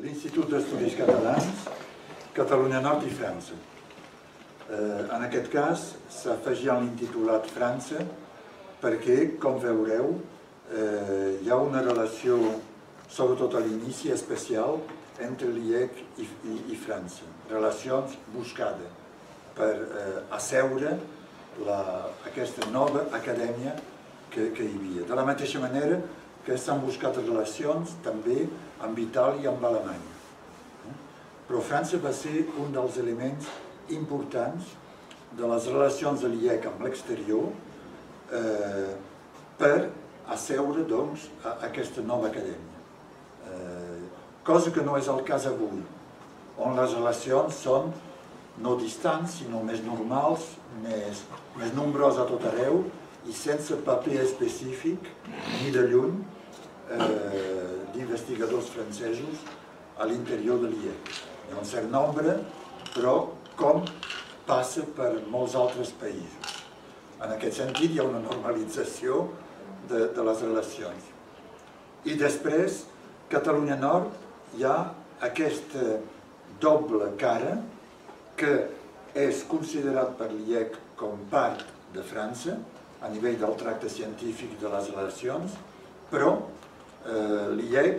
l'Institut d'Estudis Catalans, Catalunya Nord i França. En aquest cas s'afegia l'intitulat França perquè, com veureu, hi ha una relació, sobretot a l'inici, especial entre l'IEC i França. Relacions buscades per asseure aquesta nova acadèmia que hi havia. De la mateixa manera que s'han buscat relacions també amb Itàlia i amb Alemanya. Però França va ser un dels elements importants de les relacions de l'IEC amb l'exterior per asseure, doncs, aquesta nova acadèmia. Cosa que no és el cas avui, on les relacions són no distants, sinó més normals, més nombroses a tot arreu i sense paper específic, ni de lluny, d'investigadors francesos a l'interior de l'IEC. Hi ha un cert nombre, però com passa per molts altres països. En aquest sentit, hi ha una normalització de les relacions. I després, Catalunya Nord, hi ha aquesta doble cara que és considerat per l'IEC com part de França, a nivell del tracte científic de les relacions, però l'IEC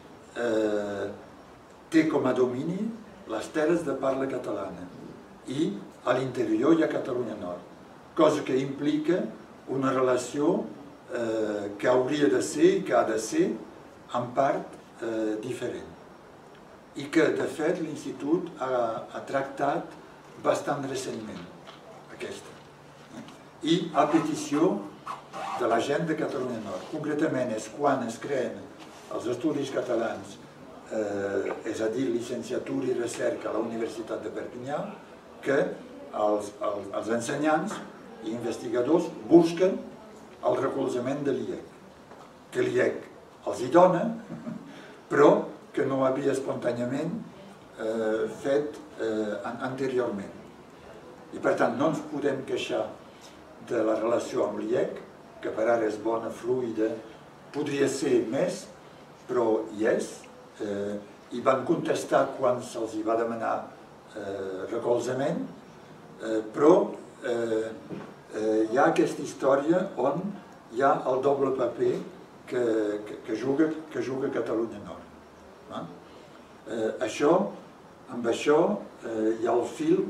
té com a domini les terres de parla catalana i a l'interior hi ha Catalunya Nord, cosa que implica una relació que hauria de ser i que ha de ser en part diferent i que de fet l'Institut ha tractat bastant recentment aquesta i a petició de la gent de Catalunya Nord. Concretament és quan es creen els estudis catalans, és a dir, llicenciatura i recerca a la Universitat de Perpinyà, que els ensenyants i investigadors busquen el recolzament de l'IEC, que l'IEC els hi dona, però que no havia espontàniament fet anteriorment. I per tant no ens podem queixar de la relació amb l'IEC, que per ara és bona, fluida, podria ser més, però hi és, i van contestar quan se'ls va demanar recolzament, però hi ha aquesta història on hi ha el doble paper que juga Catalunya Nord. Amb això hi ha el fil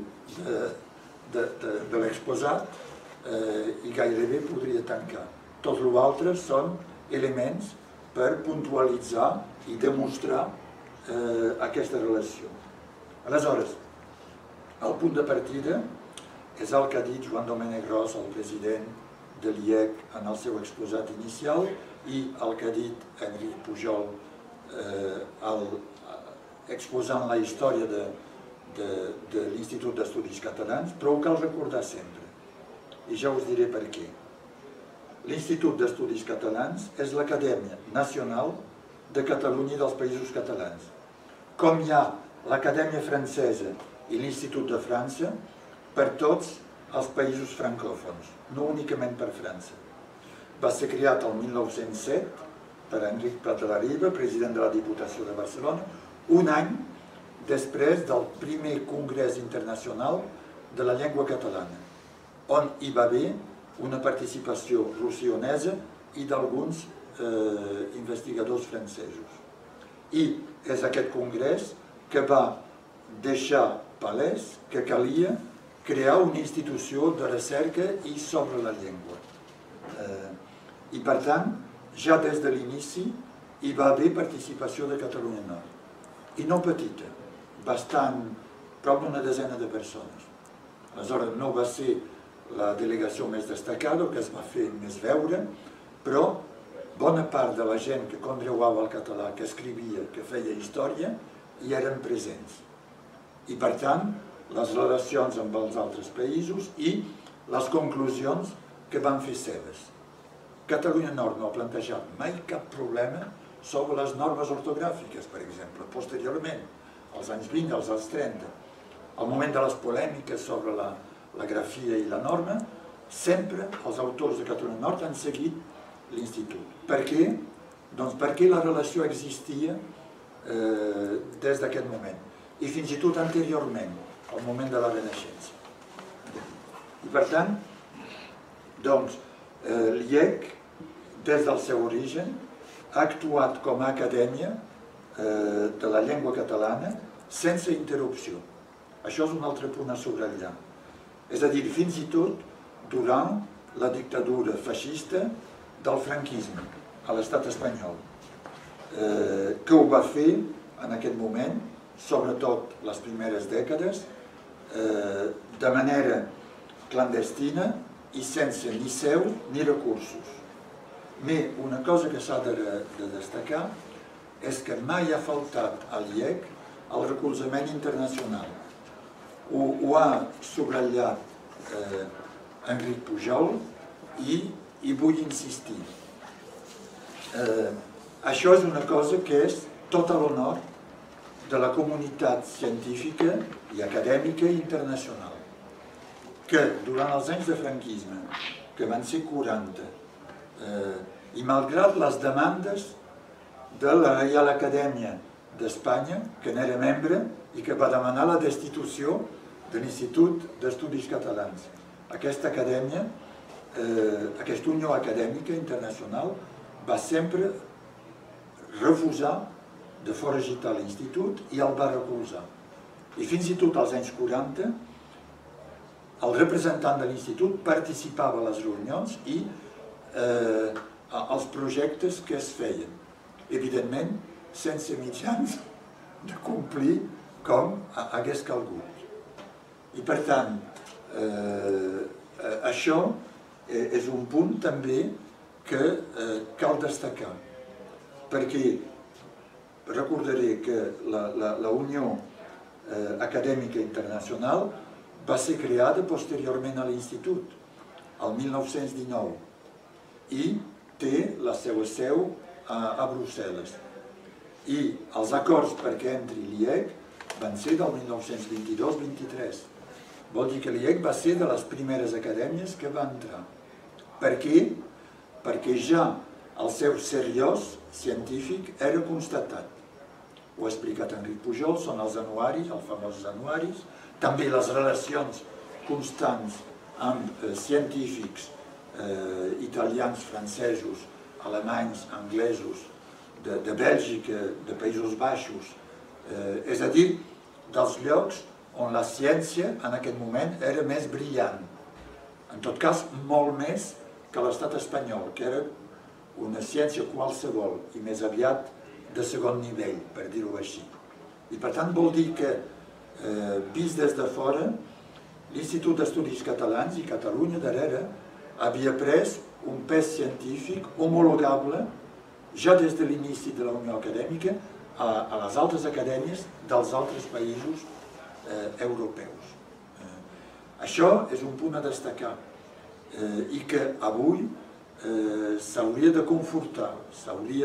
de l'exposat i gairebé podria tancar. Tot l'altre són elements per puntualitzar i demostrar aquesta relació. Aleshores, el punt de partida és el que ha dit Joan Domènech Ros, el president de l'IEC, en el seu exposat inicial, i el que ha dit Enric Pujol exposant la història de l'Institut d'Estudis Catalans, però ho cal recordar sempre, i ja us diré per què. L'Institut d'Estudis Catalans és l'Acadèmia Nacional de Catalunya i dels Països Catalans. Com hi ha l'Acadèmia Francesa i l'Institut de França per tots els països francòfons, no únicament per França. Va ser creat el 1907 per Enric Prat de la Riba, president de la Diputació de Barcelona, un any després del primer Congrés Internacional de la Llengua Catalana, on hi va haver una participació rossonesa i d'alguns investigadors francesos. I és aquest congrés que va deixar palès que calia crear una institució de recerca i sobre la llengua. I per tant, ja des de l'inici hi va haver participació de Catalunya Nord. I no petita, bastant, prop d'una desena de persones. Aleshores, no va ser la delegació més destacada, que es va fer més veure, però bona part de la gent que conreuava el català, que escrivia, que feia història, hi eren presents. I per tant, les relacions amb els altres països i les conclusions que van fer seves. Catalunya Nord no ha plantejat mai cap problema sobre les normes ortogràfiques, per exemple, posteriorment, als anys 20, als anys 30, al moment de les polèmiques sobre la grafia i la norma, sempre els autors de Catalunya Nord han seguit l'Institut. Per què? Doncs perquè la relació existia des d'aquest moment, i fins i tot anteriorment, al moment de la Renaixença. I per tant, doncs, l'IEC, des del seu origen, ha actuat com a acadèmia de la llengua catalana sense interrupció. Això és un altre punt a subratllar. És a dir, fins i tot durant la dictadura feixista del franquisme a l'estat espanyol, que ho va fer en aquest moment, sobretot les primeres dècades, de manera clandestina i sense ni seu ni recursos. Però una cosa que s'ha de destacar és que mai ha faltat a l'IEC el recolzament internacional. Ho ha subratllat Enric Pujol i hi vull insistir. Això és una cosa que és tot a l'honor de la comunitat científica i acadèmica internacional, que durant els anys de franquisme, que van ser 40, i malgrat les demandes de la Reial Acadèmia d'Espanya, que n'era membre i que va demanar la destitució de l'Institut d'Estudis Catalans. Aquesta acadèmia, aquesta Unió Acadèmica Internacional, va sempre refusar de foragitar l'Institut i el va recolzar. I fins i tot als anys 40, el representant de l'Institut participava a les reunions i als projectes que es feien. Evidentment, sense mitjans de complir com hagués calgut. I per tant, això és un punt també que cal destacar, perquè recordaré que la Unió Acadèmica Internacional va ser creada posteriorment a l'Institut, el 1919, i té la seva seu a Brussel·les. I els acords perquè entri l'IEC van ser del 1922-23. Vol dir que l'IEC va ser de les primeres acadèmies que va entrar. Per què? Perquè ja el seu seriós científic era constatat. Ho ha explicat Enric Pujol, són els anuaris, els famosos anuaris, també les relacions constants amb científics italians, francesos, alemanys, anglesos, de Bèlgica, de Països Baixos, és a dir, dels llocs on la ciència en aquest moment era més brillant. En tot cas, molt més que l'estat espanyol, que era una ciència qualsevol i més aviat de segon nivell, per dir-ho així. I per tant vol dir que, vist des de fora, l'Institut d'Estudis Catalans i Catalunya darrere havia pres un pes científic homologable ja des de l'inici de la Unió Acadèmica a les altres acadèmies dels altres països europeus. Això és un punt a destacar i que avui s'hauria de confortar, s'hauria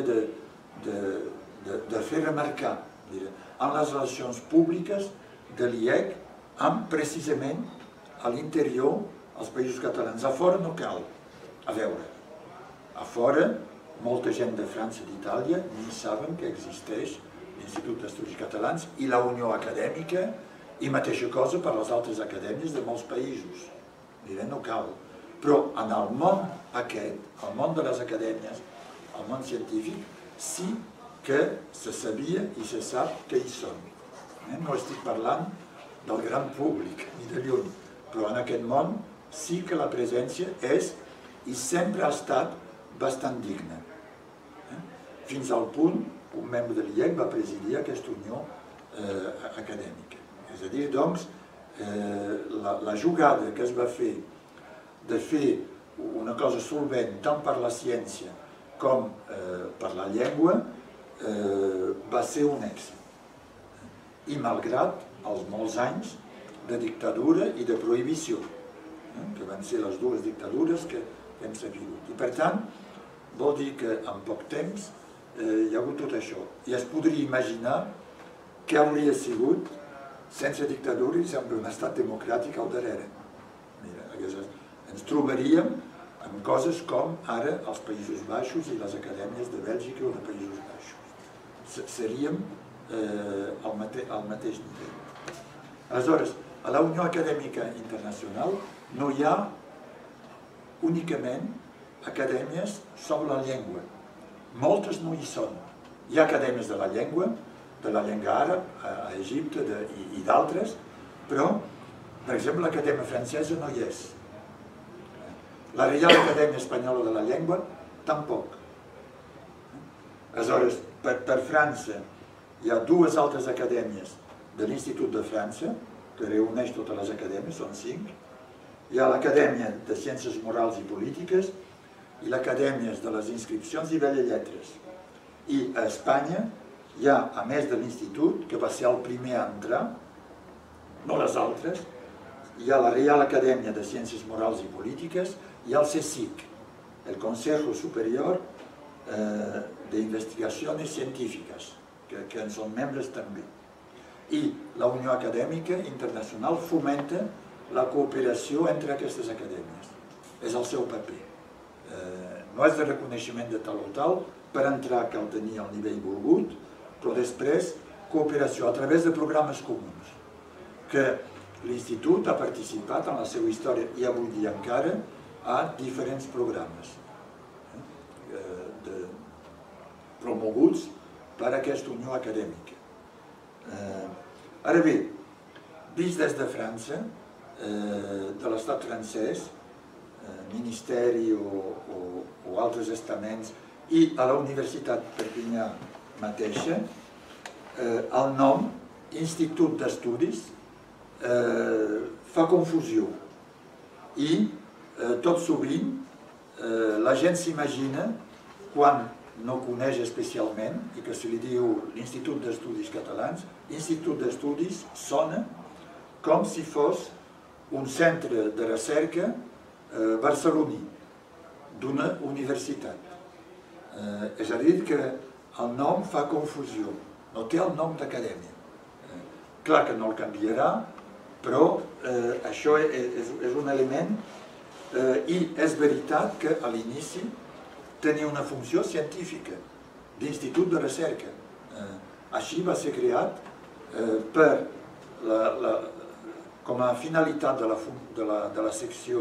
de fer remarcar en les relacions públiques de l'IEC amb precisament a l'interior els països catalans. A fora no cal. A veure, a fora molta gent de França i d'Itàlia ni saben que existeix l'Institut d'Estudis Catalans i la Unió Acadèmica i mateixa cosa per les altres acadèmies de molts països. No cal. Però en el món aquest, el món de les acadèmies, el món científic, sí que se sabia i se sap que hi són. No estic parlant del gran públic, ni de lluny, però en aquest món sí que la presència és i sempre ha estat bastant digna. Fins al punt, un membre de l'IEC va presidir aquesta unió acadèmica. És a dir, doncs, la jugada que es va fer de fer una cosa solvent tant per la ciència com per la llengua va ser un èxit. I malgrat els molts anys de dictadura i de prohibició, que van ser les dues dictadures que hem sabut. I per tant, vol dir que en poc temps hi ha hagut tot això. I es podria imaginar què hauria sigut sense dictadura i sense un estat democràtic al darrere. Ens trobaríem amb coses com ara els Països Baixos i les acadèmies de Bèlgica o de Països Baixos. Seríem al mateix nivell. Aleshores, a la Unió Acadèmica Internacional no hi ha únicament acadèmies sobre la llengua. Moltes no hi són. Hi ha acadèmies de la llengua àrab, a Egipte i d'altres, però, per exemple, l'acadèmia francesa no hi és. La Reial Acadèmia Espanyola de la Llengua, tampoc. Aleshores, per França hi ha dues altres acadèmies de l'Institut de França, que reuneix totes les acadèmies, són 5. Hi ha l'Acadèmia de Ciències Morals i Polítiques i l'Acadèmia de les Inscripcions i Belles Lletres. I a Espanya hi ha, a més de l'Institut, que va ser el primer a entrar, no les altres, hi ha la Reial Acadèmia de Ciències Morals i Polítiques i el CSIC, el Consejo Superior de Investigaciones Científiques, que en són membres també. I la Unió Acadèmica Internacional fomenta la cooperació entre aquestes acadèmies. És el seu paper. No és de reconeixement de tal o tal, per entrar cal tenir el nivell volgut, però després cooperació a través de programes comuns, que l'Institut ha participat en la seva història i avui dia encara a diferents programes promoguts per aquesta Unió Acadèmica. Ara bé, vist des de França, de l'estat francès, ministeri o altres estaments, i a la Universitat Perpinyà mateixa, el nom Institut d'Estudis fa confusió i tot sovint la gent s'imagina, quan no coneix especialment i que se li diu l'Institut d'Estudis Catalans, Institut d'Estudis sona com si fos un centre de recerca barceloní d'una universitat. És a dir, que el nom fa confusió, no té el nom d'acadèmia. Clar que no el canviarà, però això és un element i és veritat que a l'inici tenia una funció científica d'institut de recerca. Així va ser creat com a finalitat de la secció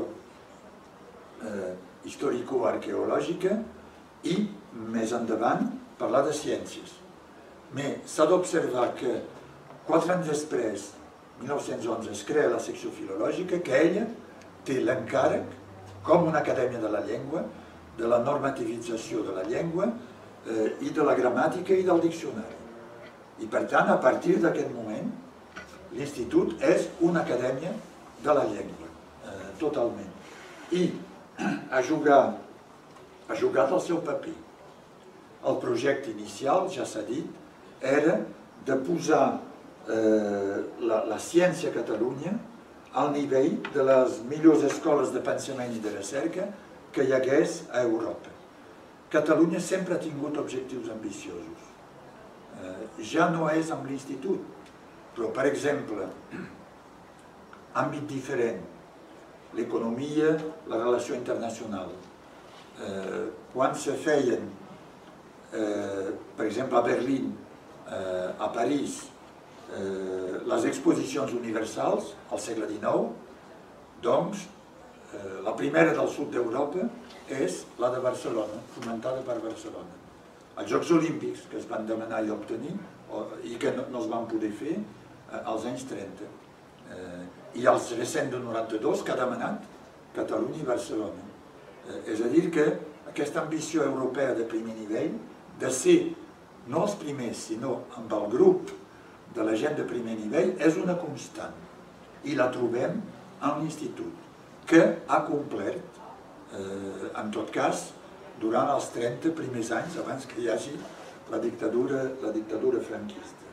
històrico-arqueològica i, més endavant, parlar de ciències. Mais s'ha d'observar que 4 anys després, 1911, es crea la secció filològica, que ella té l'encàrrec, com una acadèmia de la llengua, de la normativització de la llengua i de la gramàtica i del diccionari. I per tant, a partir d'aquest moment, l'Institut és una acadèmia de la llengua, totalment. I ha jugat el seu paper. El projecte inicial, ja s'ha dit, era de posar la ciència a Catalunya al nivell de les millors escoles de pensament i de recerca que hi hagués a Europa. Catalunya sempre ha tingut objectius ambiciosos. Ja no és amb l'Institut, però, per exemple, àmbit diferent, l'economia, la relació internacional. Quan se feien, per exemple, a Berlín, a París, les exposicions universals al segle XIX, doncs, la primera del sud d'Europa és la de Barcelona, fomentada per Barcelona. Els Jocs Olímpics, que es van demanar i obtenir, i que no es van poder fer als anys 30. I els recents de 92, que ha demanat Catalunya i Barcelona. És a dir, que aquesta ambició europea de primer nivell, de ser no els primers, sinó amb el grup de la gent de primer nivell, és una constant. I la trobem en l'Institut, que ha complert, en tot cas, durant els 30 primers anys, abans que hi hagi la dictadura franquista.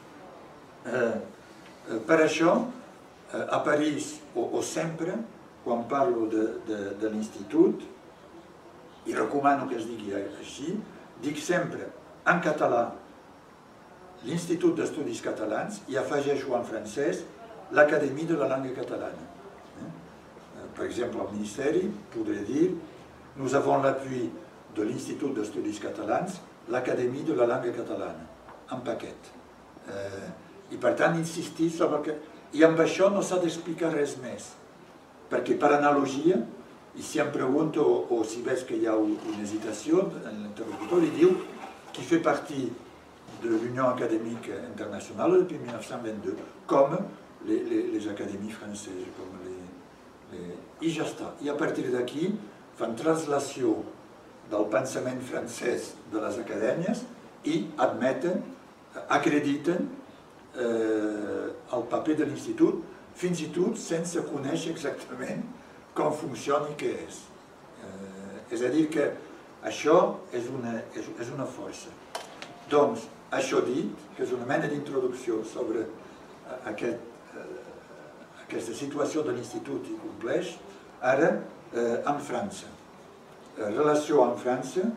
Per això, a París, o sempre, quan parlo de l'Institut, i recomano que es digui així, dic sempre, en català, l'Institut d'Estudis Catalans, i afegeixo en francès l'Académie de la Langue Catalana. Par exemple, au ministère, pourrait dire, nous avons l'appui de l'Institut d'Estudis Catalans, l'Académie de la Langue Catalana, en paquet. I per tant insistir sobre que... I amb això no s'ha d'explicar res més, perquè per analogia, i si em pregunto o si veig que hi ha una hesitació, l'interlocutor li diu qui fait partie de l'Union académique internationale depuis 1922, comme les académies françaises, i ja està. I a partir d'aquí fan translació del pensament francès de les acadèmies i admeten, acrediten el paper de l'institut, fins i tot sense conèixer exactament com funciona i què és. És a dir, que això és una força. Doncs, això dit, que és una mena d'introducció sobre aquesta situació de l'institut i compleix, ara amb França. Relació amb França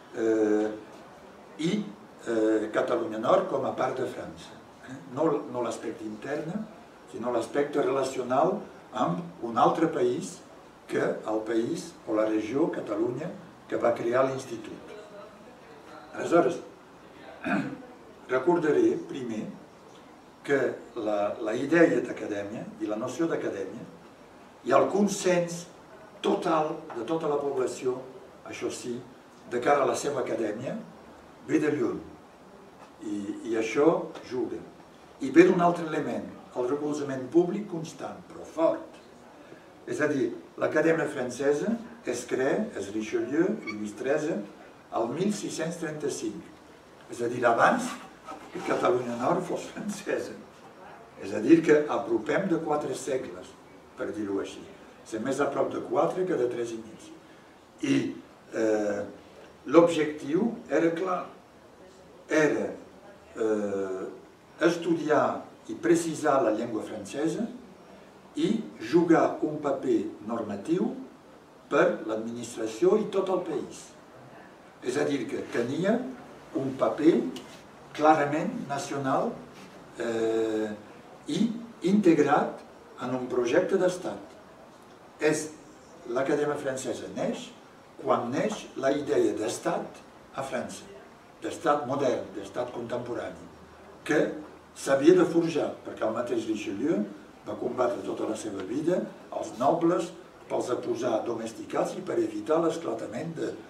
i Catalunya Nord com a part de França. No l'aspecte intern, sinó l'aspecte relacional amb un altre país que el país o la regió, Catalunya, que va crear l'institut. Aleshores, recordaré primer que la idea d'acadèmia i la noció d'acadèmia i el consens total de tota la població, això sí, de cara a la seva acadèmia, ve de lluny. I això juga. I ve d'un altre element, el recolzament públic constant, però fort. És a dir, l'Acadèmia Francesa es crea, és Richelieu, Lluís XIII, el 1635. És a dir, abans que Catalunya Nord fos francesa. És a dir, que apropem de 4 segles, per dir-ho així. És més a prop de 4 que de 3 i mig. I l'objectiu era clar, era estudiar i precisar la llengua francesa i jugar un paper normatiu per l'administració i tot el país. És a dir, que tenia un paper clarament nacional i integrat en un projecte d'estat. L'Acadèmia Francesa neix quan neix la idea d'estat a França, d'estat modern, d'estat contemporani, que s'havia de forjar, perquè el mateix Richelieu va combatre tota la seva vida els nobles pels a posar domesticats i per evitar l'esclatament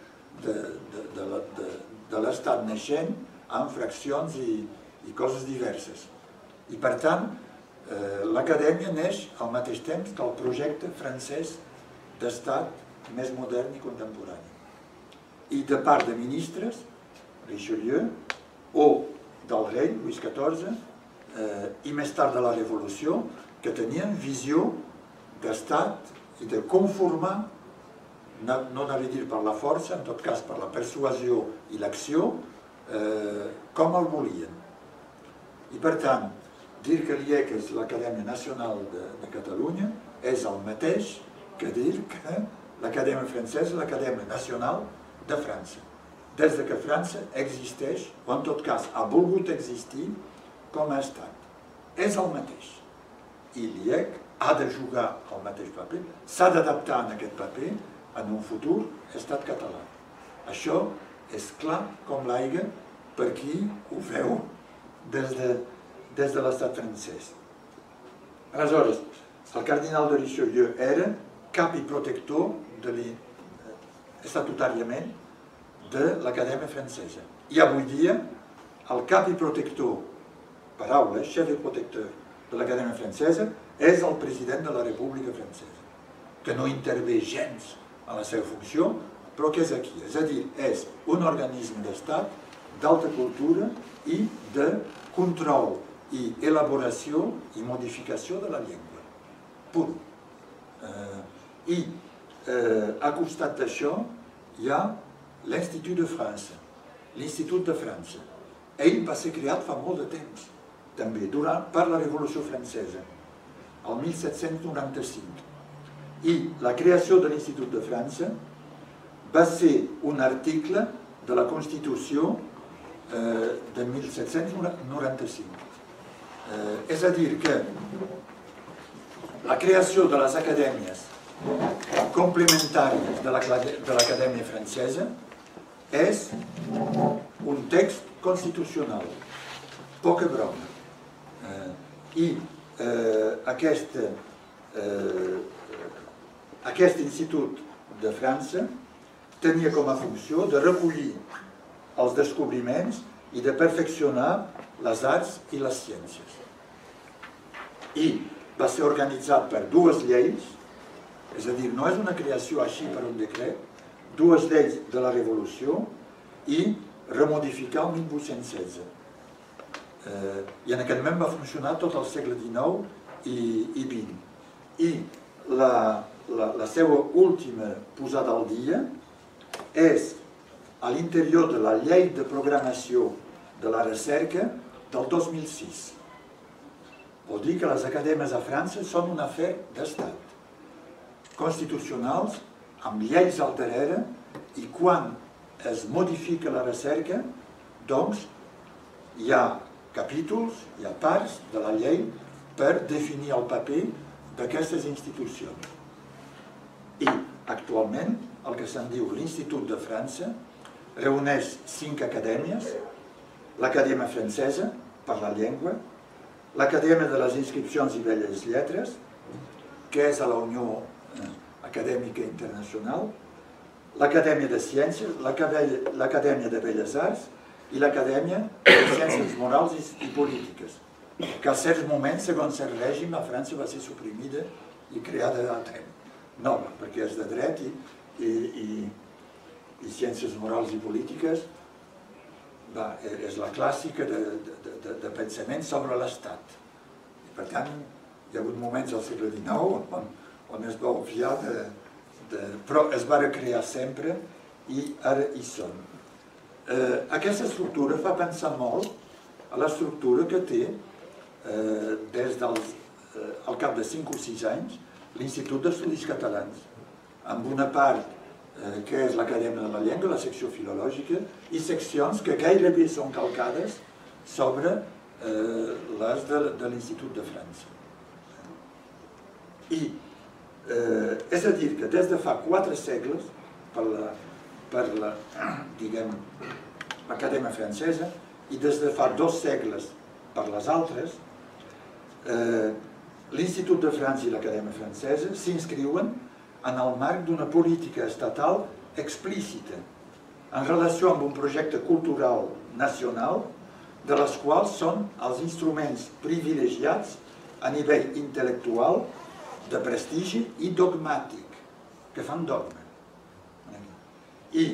de l'estat naixent amb fraccions i coses diverses. I per tant, l'acadèmia neix al mateix temps que el projecte francès d'estat més modern i contemporani. I de part de ministres, Richelieu, o del rei, Lluís XIV, i més tard de la Revolució, que tenien visió d'estat i de conformar, no anava a dir per la força, en tot cas per la persuasió i l'acció, com el volien. I per tant, dir que l'IEC és l'Acadèmia Nacional de Catalunya és el mateix que dir que l'Acadèmia Francesa és l'Acadèmia Nacional de França. Des que França existeix, o en tot cas ha volgut existir, com a estat. És el mateix. I l'IEC ha de jugar el mateix paper, s'ha d'adaptar en aquest paper en un futur estat català. Això és clar com l'aigua per qui ho veu des de l'estat francès. Aleshores, el cardinal de Richelieu era cap i protector estatutàriament de l'Acadèmia Francesa. I avui dia, el cap i protector, paraula, chef et protecteur de l'Acadèmia Francesa, és el president de la República Francesa, que no intervé gens en la seva funció, però que és aquí. És a dir, és un organisme d'estat d'alta cultura i de control i elaboració i modificació de la llengua. Punt. I a costat d'això hi ha l'Institut de França, l'Institut de França. Ell va ser creat fa molt de temps, també, per la Revolució Francesa, el 1795. I la creació de l'Institut de França va ser un article de la Constitució de 1795. És a dir, que la creació de les acadèmies complementàries de l'Acadèmia Francesa és un text constitucional. Poca broma. I aquest Institut de França tenia com a funció de recollir els descobriments i de perfeccionar les arts i les ciències. I va ser organitzat per dues lleis, és a dir, no és una creació així per un decret, dues lleis de la Revolució i remodificar el 1816. I en aquest moment va funcionar tot el segle XIX i XX. I la seva última posada al dia és a l'interior de la llei de programació de la recerca del 2006. Vol dir que les acadèmies a França són un afer d'estat, constitucionals, amb lleis al darrere, i quan es modifica la recerca, doncs hi ha capítols, hi ha parts de la llei per definir el paper d'aquestes institucions. I actualment el que se'n diu l'Institut de França reuneix 5 acadèmies: l'Acadèmia Francesa, per la llengua, l'Acadèmia de les Inscripcions i Belles Lletres, que és a la Unió Acadèmica Internacional, l'Acadèmia de Ciències, l'Acadèmia de Belles Arts i l'Acadèmia de Ciències Morals i Polítiques, que a certs moments, segons el règim, a França va ser suprimida i creada altrament. Nova, perquè és de dret i ciències morals i polítiques, és la clàssica de pensament sobre l'Estat. Per tant, hi ha hagut moments al segle XIX on es va obviar, però es va recrear sempre i ara hi són. Aquesta estructura fa pensar molt a l'estructura que té des al cap de 5 o 6 anys l'Institut d'Estudis Catalans, amb una part que és l'Acadèmia de la Llengua, la secció filològica, i seccions que gairebé són calcades sobre les de l'Institut de França. I és a dir que des de fa 4 segles, per l'Acadèmia Francesa, i des de fa 2 segles per les altres, l'Institut de França i l'Acadèmia Francesa s'inscriuen en el marc d'una política estatal explícita en relació amb un projecte cultural nacional, de les quals són els instruments privilegiats a nivell intel·lectual, de prestigi i dogmàtic, que fan dogma. I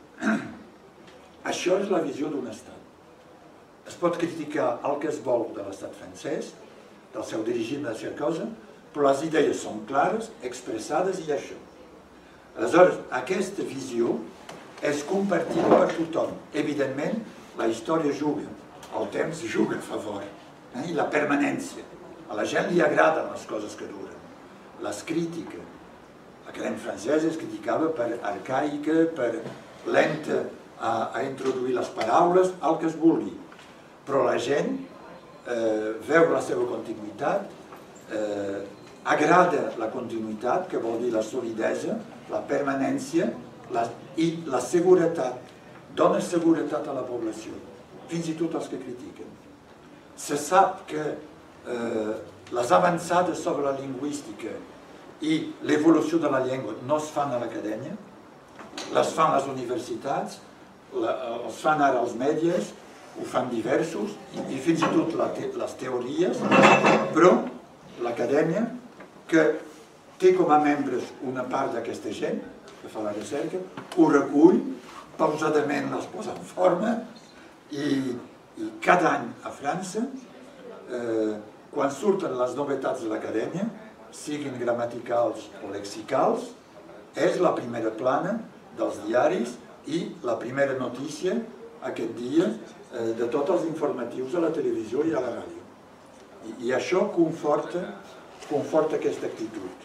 això és la visió d'un estat. Es pot criticar el que es vol de l'estat francès, del seu dirigim, de la seva cosa, però les idees són clares, expressades i això. Aleshores, aquesta visió és compartida per tothom. Evidentment, la història juga, el temps juga a favor, i la permanència. A la gent li agraden les coses que duren. Les crítiques. L'acadèmia francesa es criticava per arcaica, per lenta a introduir les paraules, el que es vulgui. Però la gent veu la seva continuïtat, agrada la continuïtat, que vol dir la solidesa, la permanència i la seguretat. Dona seguretat a la població, fins i tot els que critiquen. Se sap que les avançades sobre la lingüística i l'evolució de la llengua no es fan a l'acadèmia, les fan les universitats, els fan ara els mèdies, ho fan diversos, i fins i tot les teories, però l'acadèmia, que té com a membres una part d'aquesta gent, que fa la recerca, ho recull, pausadament les posa en forma, i cada any a França, quan surten les novetats de l'acadèmia, siguin gramaticals o lexicals, és la primera plana dels diaris i la primera notícia aquest dia de tots els informatius a la televisió i a la ràdio. I això conforta aquesta actitud.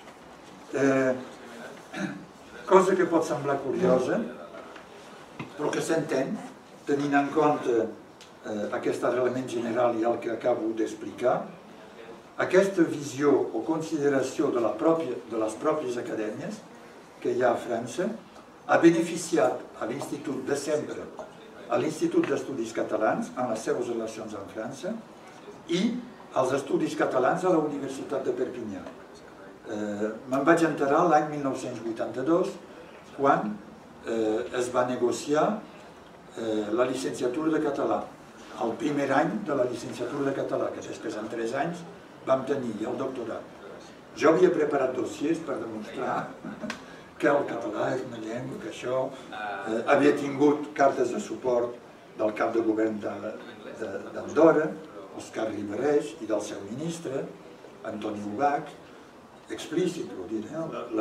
Cosa que pot semblar curiosa, però que s'entén, tenint en compte aquest element general i el que acabo d'explicar, aquesta visió o consideració de les pròpies acadèmies que hi ha a França ha beneficiat a l'Institut de sempre, a l'Institut d'Estudis Catalans, en les seves relacions amb França, i als estudis catalans a la Universitat de Perpinyà. Me'n vaig enterar l'any 1982, quan es va negociar la llicenciatura de català, el primer any de la llicenciatura de català, que després en 3 anys vam tenir el doctorat. Jo havia preparat dossiers per demostrar que el català és una llengua, que això havia tingut cartes de suport del cap de govern d'Andorra, Òscar Ribareix, i del seu ministre, Antoni Ubach, explícit, vol dir,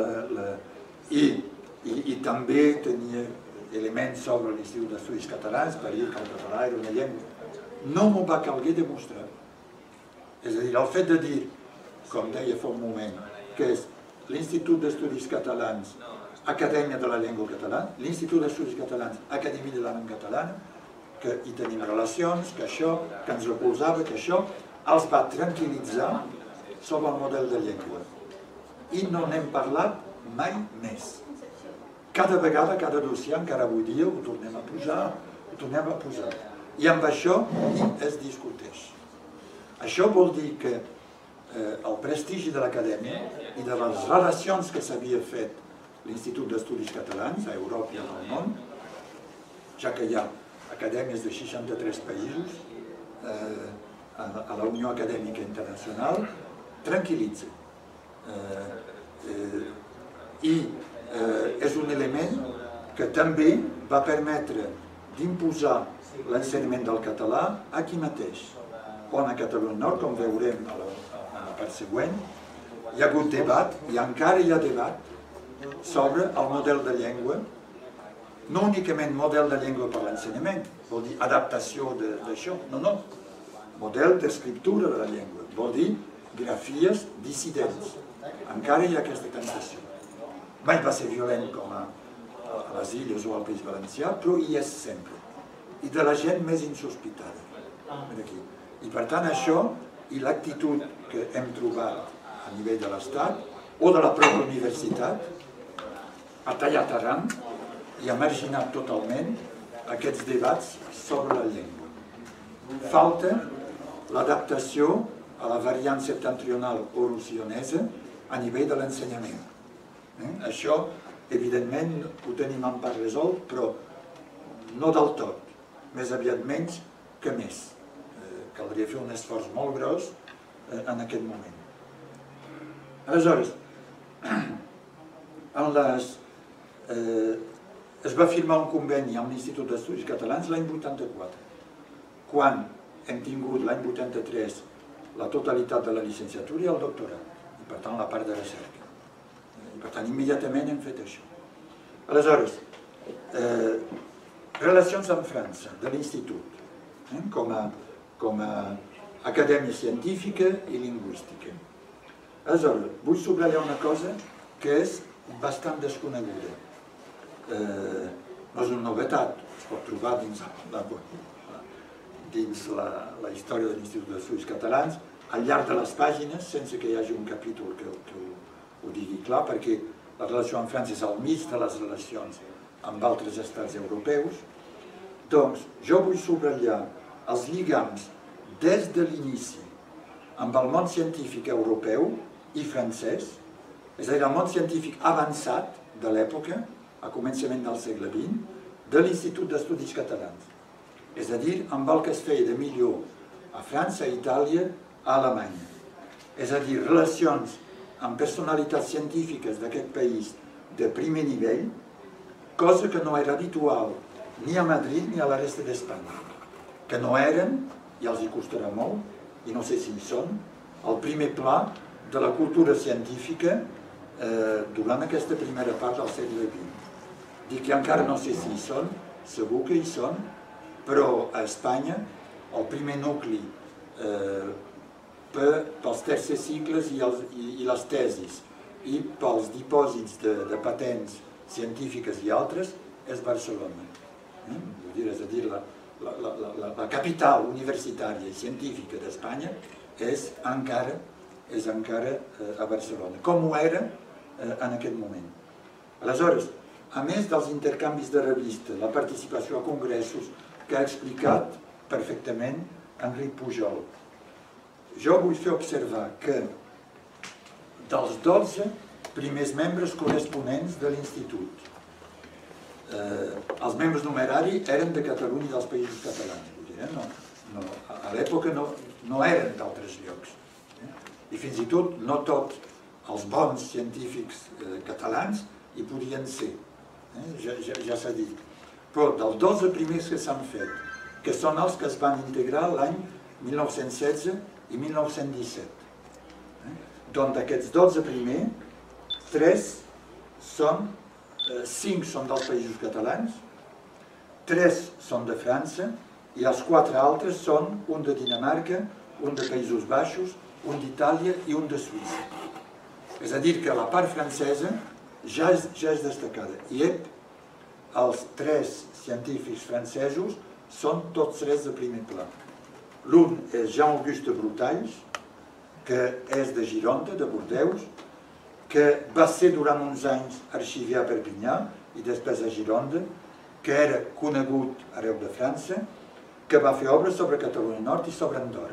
i també tenia elements sobre l'Institut d'Estudis Catalans per dir que el català era una llengua. No m'ho va calguer demostrar. És a dir, el fet de dir, com deia fa un moment, que és l'Institut d'Estudis Catalans, Acadèmia de la Llengua Catalana, l'Institut d'Estudis Catalans, Acadèmia de la Llengua Catalana, que hi tenim relacions, que això, que ens recolzava, que això els va tranquil·litzar sobre el model de llengua. I no n'hem parlat mai més. Cada vegada, cada dossier, encara avui dia, ho tornem a posar, I amb això es discuteix. Això vol dir que el prestigi de l'acadèmia i de les relacions que s'havia fet l'Institut d'Estudis Catalans a Europa i al món, ja que hi ha acadèmies de 63 països a la Unió Acadèmica Internacional, tranquil·litza. I és un element que també va permetre d'imposar l'ensenyament del català aquí mateix, on a Catalunya Nord, com veurem a la part següent, hi ha hagut debat, i encara hi ha debat, sobre el model de llengua, no únicament model de llengua per l'ensenyament, vol dir adaptació d'això, no, model d'escriptura de la llengua, vol dir grafies dissidents. Encara hi ha aquesta tentació. Mai va ser violent com a les Illes o al País Valencià, però hi és sempre. I de la gent més insospitada. I per tant això, i l'actitud que hem trobat a nivell de l'Estat, o de la pròpia universitat, ha tallat arran i ha marginat totalment aquests debats sobre la llengua. Falta l'adaptació a la variant septentrional orosionesa a nivell de l'ensenyament. Això, evidentment, ho tenim en part resolt, però no del tot, més aviat menys que més. Caldria fer un esforç molt gros en aquest moment. Aleshores, es va firmar un conveni amb l'Institut d'Estudis Catalans l'any 84, quan hem tingut l'any 83 la totalitat de la llicenciatura i el doctorat, i per tant la part de recerca. I per tant immediatament hem fet això. Aleshores, relacions amb França, de l'Institut, com a acadèmia científica i lingüística. Aleshores, vull subratllar una cosa que és bastant desconeguda. No és una novetat, es pot trobar dins la història de l'Institut d'Estudis Catalans, al llarg de les pàgines, sense que hi hagi un capítol que ho digui clar, perquè la relació amb França és el mig de les relacions amb altres estats europeus. Doncs jo vull subratllar els lligams des de l'inici amb el món científic europeu i francès, és a dir, el món científic avançat de l'època, a començament del segle XX, de l'Institut d'Estudis Catalans. És a dir, amb el que es feia de millor a França, a Itàlia, a Alemanya. És a dir, relacions amb personalitats científiques d'aquest país de primer nivell, cosa que no era habitual ni a Madrid ni a la resta d'Espanya, que no eren, i els hi costarà molt, i no sé si hi són, el primer pla de la cultura científica durant aquesta primera part del segle XX. Dic que encara no sé si hi són, segur que hi són, però a Espanya el primer nucli pels tercers cicles i les tesis i pels dipòsits de patents científiques i altres és Barcelona. És a dir, la capital universitària i científica d'Espanya és encara a Barcelona, com ho era en aquest moment. Aleshores, a més dels intercanvis de revista, la participació a congressos que ha explicat perfectament Enric Pujol, jo vull fer observar que dels 12 primers membres corresponents de l'Institut, els membres numeraris eren de Catalunya i dels Països Catalans. A l'època no eren d'altres llocs. I fins i tot no tots els bons científics catalans hi podien ser. Ja s'ha dit. Però dels 12 primers que s'han fet, que són els que es van integrar l'any 1916 i 1917. Doncs d'aquests 12 primers, 5 són dels Països Catalans, 3 són de França i els 4 altres són un de Dinamarca, un de Països Baixos, un d'Itàlia i un de Suïssa. És a dir, que la part francesa ja és destacada. I els 3 científics francesos són tots 3 de primer pla. L'un és Jean-Auguste Brutails, que és de Gironda, de Bordeus, que va ser durant uns anys arxivià a Perpinyà i després a Gironda, que era conegut arreu de França, que va fer obres sobre Catalunya Nord i sobre Andorra.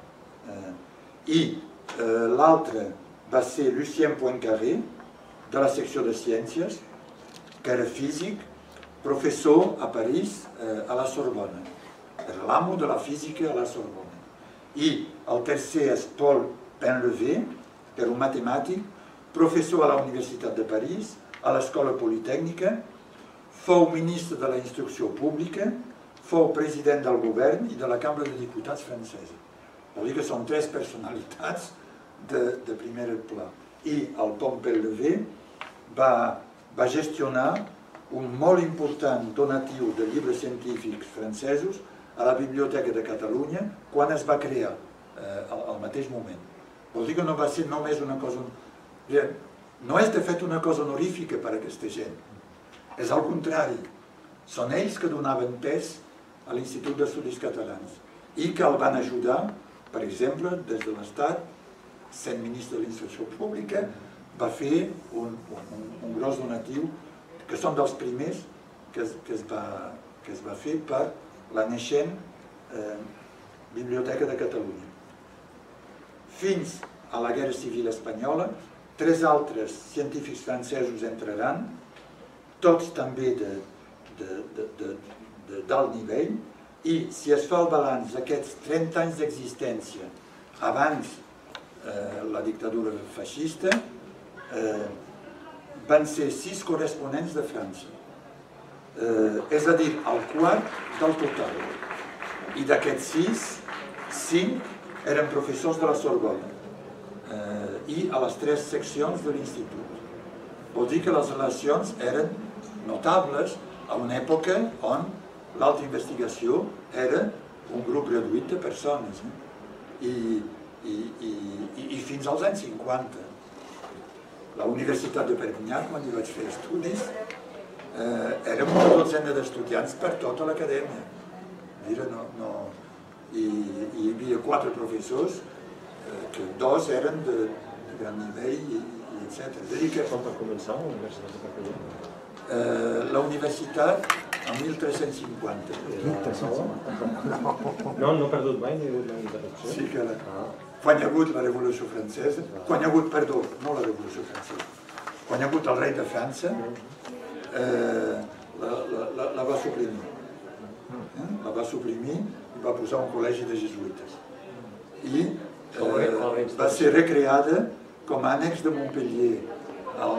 I l'altre va ser Lucien Poincaré, de la secció de Ciències, que era físic, professor a París, a la Sorbona. Era l'amo de la física a la Sorbona. I el tercer és Paul Painlevé, que era un matemàtic, professor a la Universitat de París, a l'Escola Politècnica, fou ministre de la Instrucció Pública, fou president del govern i de la Cambra de Diputats francesa. Vol dir que són 3 personalitats de primer pla. I el Paul Painlevé va gestionar un molt important donatiu de llibres científics francesos a la Biblioteca de Catalunya quan es va crear, al mateix moment. Vol dir que no va ser només una cosa... No és de fet una cosa honorífica per a aquesta gent. És al contrari. Són ells que donaven pes a l'Institut d'Estudis Catalans i que el van ajudar, per exemple, des de l'Estat, sent ministre de l'Instrucció Pública, va fer un gros donatiu, que són dels primers que es va fer per la naixent Biblioteca de Catalunya. Fins a la Guerra Civil Espanyola, 3 altres científics francesos entraran, tots també d'alt nivell, i si es fa el balanç d'aquests 30 anys d'existència abans la dictadura feixista, van ser 6 corresponents de França. És a dir, el quart del total. I d'aquests 6, 5 eren professors de la Sorbona i a les 3 seccions de l'Institut. Vol dir que les relacions eren notables a una època on l'alta investigació era un grup reduït de persones. I fins als anys 50. La Universitat de Perpinyà, quan hi vaig fer estudis, érem una dotzena d'estudiants per tota l'acadèmia. I hi havia 4 professors, que 2 eren de gran nivell, etc. Com va començar la Universitat de Perpinyà? La universitat, en 1350. No he perdut mai, ni he hagut una interrupció. Sí que quan hi ha hagut la Revolució Francesa, quan hi ha hagut, perdó, no la Revolució Francesa, quan hi ha hagut el rei de França, la va suprimir. La va suprimir i va posar un col·legi de jesuïtes. I va ser recreada com a ànex de Montpellier el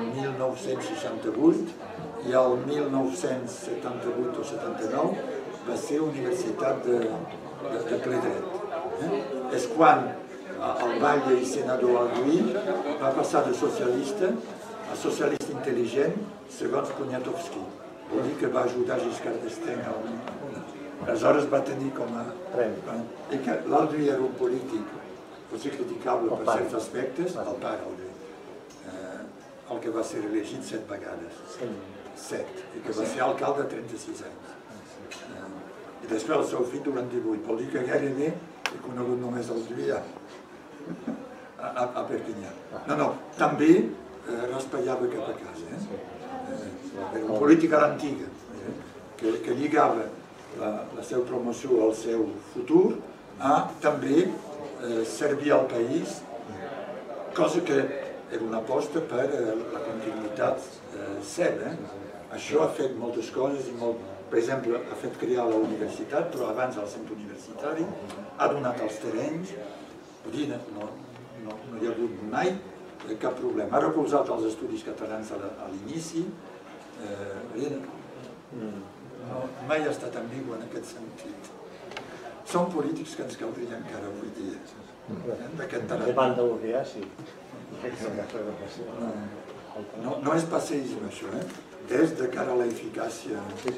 1968 i el 1978 o 79 va ser universitat de ple dret. És quan el batlle i senador Alduí va passar de socialista a socialista intel·ligent segons Poniatowski. Vol dir que va ajudar Giscard d'Estaing. Aleshores va tenir com a... I que l'Alduí era un polític, pot ser criticable per certs aspectes, el pare Alduí, el que va ser elegit 7 vegades. 7, i que va ser alcalde 36 anys. I després el seu fill durant 18. Vol dir que gairebé he conegut només Alduí a Perpinyà. No, també raspallava cap a casa. Era un polític a l'antiga, que lligava la seva promoció al seu futur a també servir al país, cosa que era una aposta per la continuïtat seva. Això ha fet moltes coses, per exemple, ha fet crear la universitat, però abans el centre universitari, ha donat els terrenys, vull dir, no hi ha hagut mai cap problema. Ha recolzat els estudis catalans a l'inici, mai ha estat ambigu en aquest sentit. Són polítics que ens caldria encara avui dia. De banda sí. No és passeisme, això, és de cara a l'eficàcia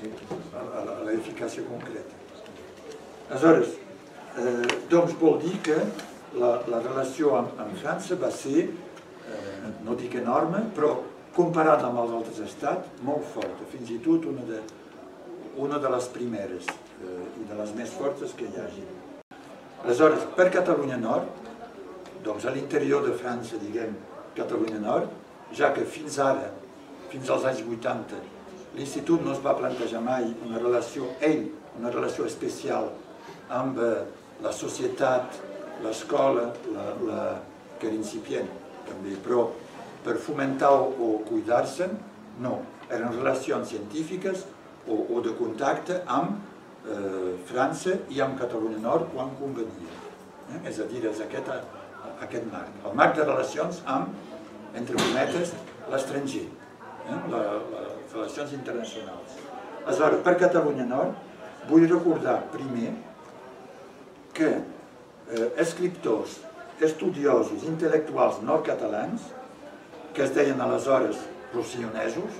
concreta. Aleshores, doncs vol dir que la relació amb França va ser, no dic enorme, però comparat amb els altres estats, molt forta, fins i tot una de les primeres i de les més fortes que hi hagi. Aleshores, per Catalunya Nord, doncs a l'interior de França, diguem, Catalunya Nord, ja que fins ara, fins als anys 80, l'Institut no es va plantejar mai una relació especial amb la societat, l'escola, que era incipient també, però per fomentar o cuidar-se, no. Eren relacions científiques o de contacte amb França i amb Catalunya Nord quan convenia. És a dir, és aquest marc. El marc de relacions amb, entre cometes, l'estranger, les relacions internacionals. Aleshores, per Catalunya Nord, vull recordar primer que escriptors, estudiosos, intel·lectuals nord-catalans, que es deien aleshores rossinonesos,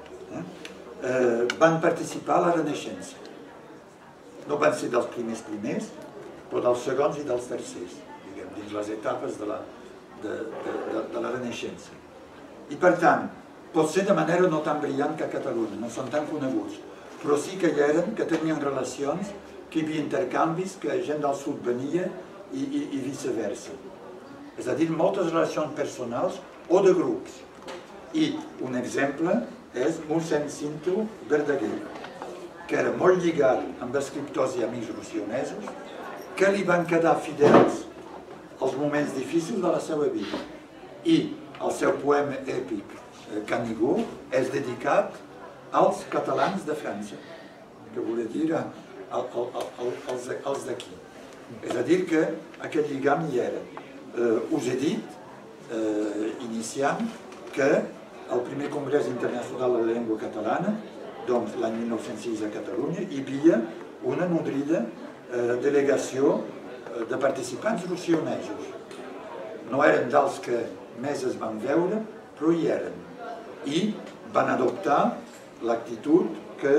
van participar a la Renaixença. No van ser dels primers, però dels segons i dels tercers, diguem, dins les etapes de la Renaixença. I per tant, pot ser de manera no tan brillant que a Catalunya, no són tan coneguts, però sí que hi eren, que tenien relacions, que hi havia intercanvis, que gent del sud venia i viceversa. És a dir, moltes relacions personals o de grups. I un exemple és mossèn Cinto Verdaguer, que era molt lligat amb escriptors i amics rossinonesos, que li van quedar fidels als moments difícils de la seva vida. I el seu poema èpic, Canigó, és dedicat als catalans de França, que vol dir als d'aquí. És a dir, que aquest lligam hi era. Us he dit, iniciant, que el primer Congrés Internacional de la Llengua Catalana, doncs l'any 1906 a Catalunya, hi havia una nodrida delegació de participants rossinonesos. No eren dels que més es van veure, però hi eren. I van adoptar l'actitud que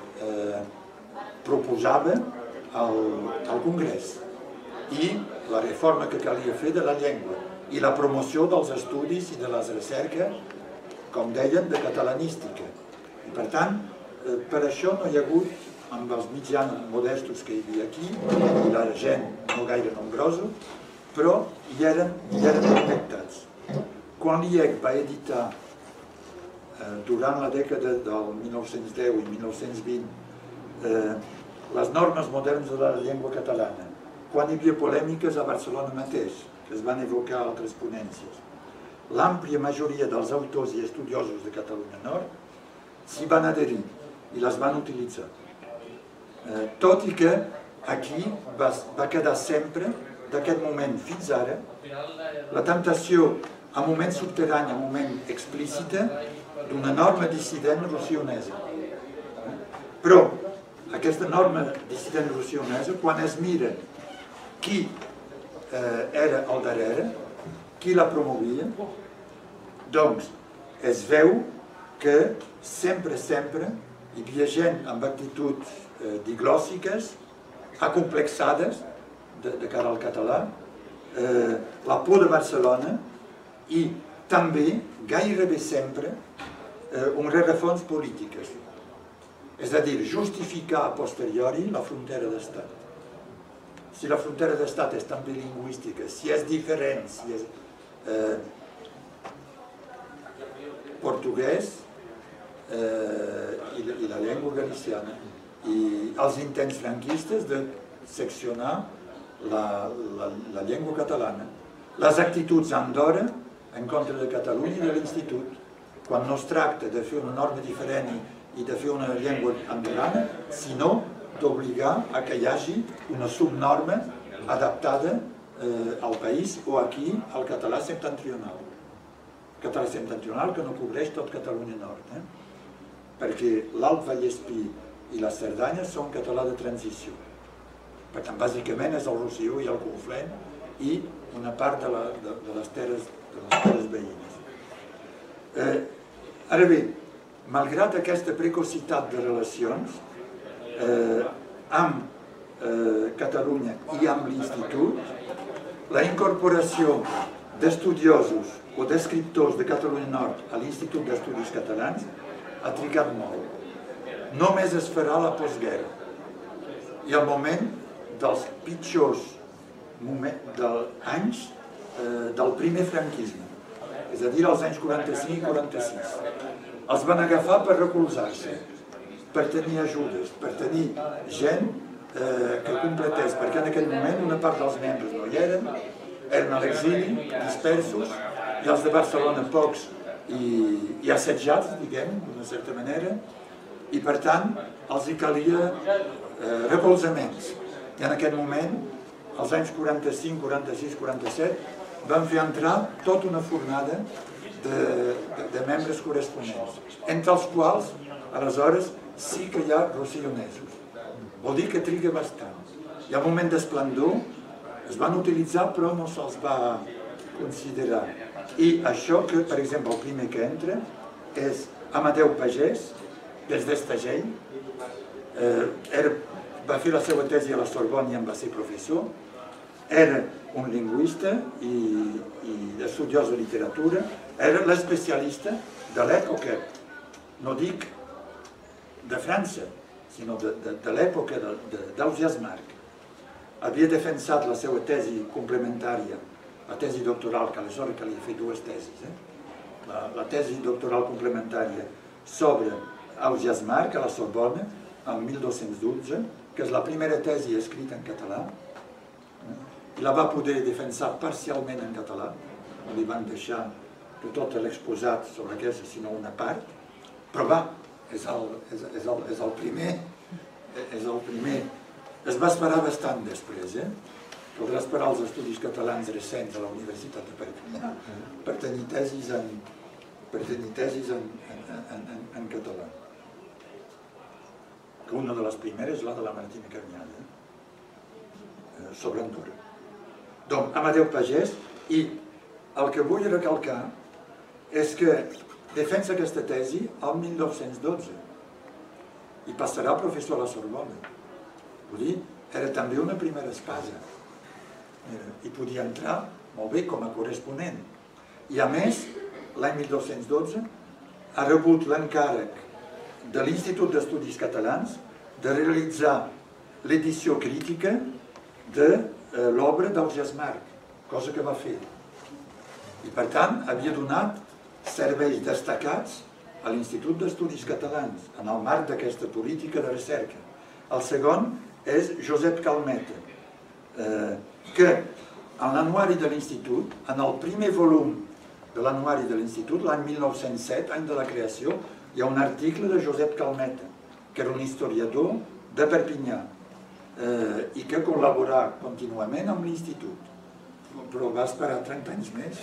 proposava el Congrés i la reforma que calia fer de la llengua i la promoció dels estudis i de les recerques, com deien, de catalanística. I per tant, per això no hi ha hagut, amb els mitjans modestos que hi havia aquí, i la gent no gaire nombrosa, però hi eren connectats. Quan l'IEC va editar, durant la dècada del 1910 i 1920, les normes modernes de la llengua catalana, quan hi havia polèmiques a Barcelona mateix, que es van evocar a altres ponències, l'àmplia majoria dels autors i estudiosos de Catalunya Nord s'hi van adherir i les van utilitzar. Tot i que aquí va quedar sempre, d'aquest moment fins ara, la temptació a moment subterrani, a moment explícita, d'una norma dissident rossionesa. Però aquesta norma dissident rossionesa, quan es mira qui era al darrere, qui la promovia, doncs es veu que sempre hi havia gent amb actituds diglòssiques, acomplexades de cara al català, la por de Barcelona i també, gairebé sempre, un rerefons polítiques. És a dir, justificar a posteriori la frontera d'estat. Si la frontera d'estat és també lingüística, si és diferent, si és portuguès i la llengua galiciana, i els intents franquistes de seccionar la llengua catalana, les actituds a Andorra en contra de Catalunya i de l'Institut, quan no es tracta de fer una norma diferent i de fer una llengua andorrana, sinó d'obligar a que hi hagi una subnorma adaptada al país o aquí al català septentrional. Català septentrional que no cobreix tot Catalunya Nord, perquè l'Alt Vallespí i la Cerdanya són català de transició. Per tant, bàsicament és el Rosselló i el Conflent i una part de les terres veïnes. Ara bé, malgrat aquesta precocitat de relacions amb Catalunya i amb l'Institut, la incorporació d'estudiosos o d'escriptors de Catalunya Nord a l'Institut d'Estudis Catalans ha trigat molt. Només es farà la postguerra i al moment dels pitjors anys del primer franquisme, és a dir, als anys 45 i 46. Els van agafar per recolzar-se, per tenir ajudes, per tenir gent que completés, perquè en aquell moment una part dels membres no hi eren a l'exili, dispersos, i els de Barcelona pocs i assetjats, diguem, d'una certa manera, i per tant els hi calia recolzaments. I en aquest moment, als anys 45, 46, 47, van fer entrar tota una fornada de membres corresponents, entre els quals, aleshores, sí que hi ha rossellonnesos. Vol dir que triga bastant. I al moment d'esplendor es van utilitzar però no se'ls va considerar. I això que, per exemple, el primer que entra és Amadeu Pagès, des d'Estagell, va fer la seva tesi a la Sorbonne i en va ser professor, era un lingüista i estudiós de literatura, era l'especialista de l'època, no dic de França, sinó de l'època d'Ausiàs March. Havia defensat la seva tesi complementària, la tesi doctoral, que aleshores calia fer dues tesis, la tesi doctoral complementària sobre Ausiàs March a la Sorbonne, en 1212, que és la primera tesi escrita en català, i la va poder defensar parcialment en català, no li van deixar tot l'exposat sobre aquesta, sinó una part, però va, és el primer, es va esperar bastant després, caldrà esperar els estudis catalans recents a la Universitat de Perpinyà per tenir tesis en català. Que una de les primeres és la de la Martina Carnyada, sobre Andorra. Doncs Amadeu Pagès, i el que vull recalcar és que defensa aquesta tesi el 1912 i passarà a professor a la Sorbonne. Vull dir, era també una primera espasa i podia entrar molt bé com a corresponent. I a més, l'any 1212 ha rebut l'encàrrec de l'Institut d'Estudis Catalans de realitzar l'edició crítica de l'obra d'Ausiàs March, cosa que va fer. I per tant havia donat serveis destacats a l'Institut d'Estudis Catalans en el marc d'aquesta política de recerca. El segon és Josep Calmeta, que en l'anuari de l'Institut, en el primer volum de l'anuari de l'Institut, l'any 1907, any de la creació, hi ha un article de Josep Calmeta, que era un historiador de Perpinyà i que col·laborà contínuament amb l'Institut, però va esperar 30 anys més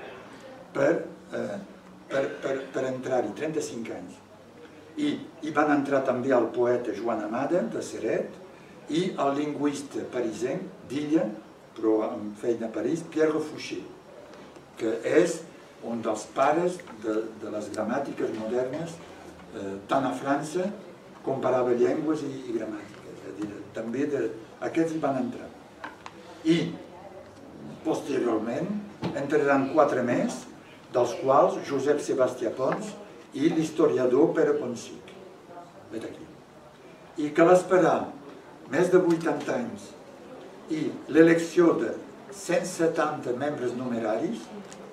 per entrar-hi, 35 anys. I van entrar també el poeta Joan Amada, de Ceret, i el lingüista parisenc d'Illa, però amb feina a París, Pierre Fouché, que és un dels pares de les gramàtiques modernes, tant a França, comparava llengües i gramàtiques. També aquests hi van entrar. I posteriorment entraran 4 més, dels quals Josep Sebastià Pons i l'historiador Pere Ponsic. Vet aquí. I cal esperar més de 80 anys i l'elecció de 170 membres numeraris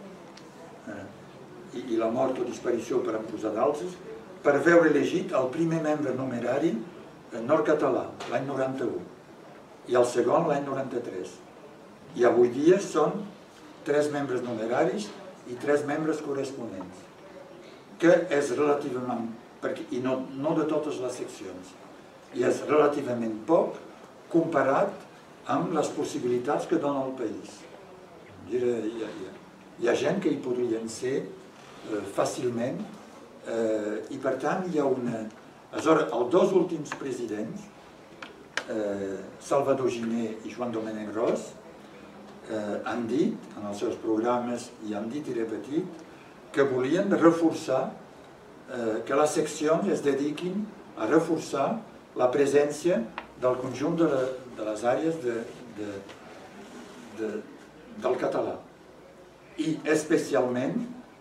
i la mort o disparició per en posar d'altres, per veure elegit el primer membre numerari nord-català, l'any 91. i el segon l'any 93. I avui dia són 3 membres numeraris i 3 membres corresponents, que és relativament, i no de totes les seccions, i és relativament poc comparat amb les possibilitats que dona el país. Hi ha gent que hi podrien ser fàcilment, i per tant hi ha una... Aleshores, els 2 últims presidents, Salvador Giner i Joan Domènech Ros, han dit, en els seus programes, i han dit i repetit, que volien reforçar, que les seccions es dediquin a reforçar la presència del conjunt de les àrees del català. I especialment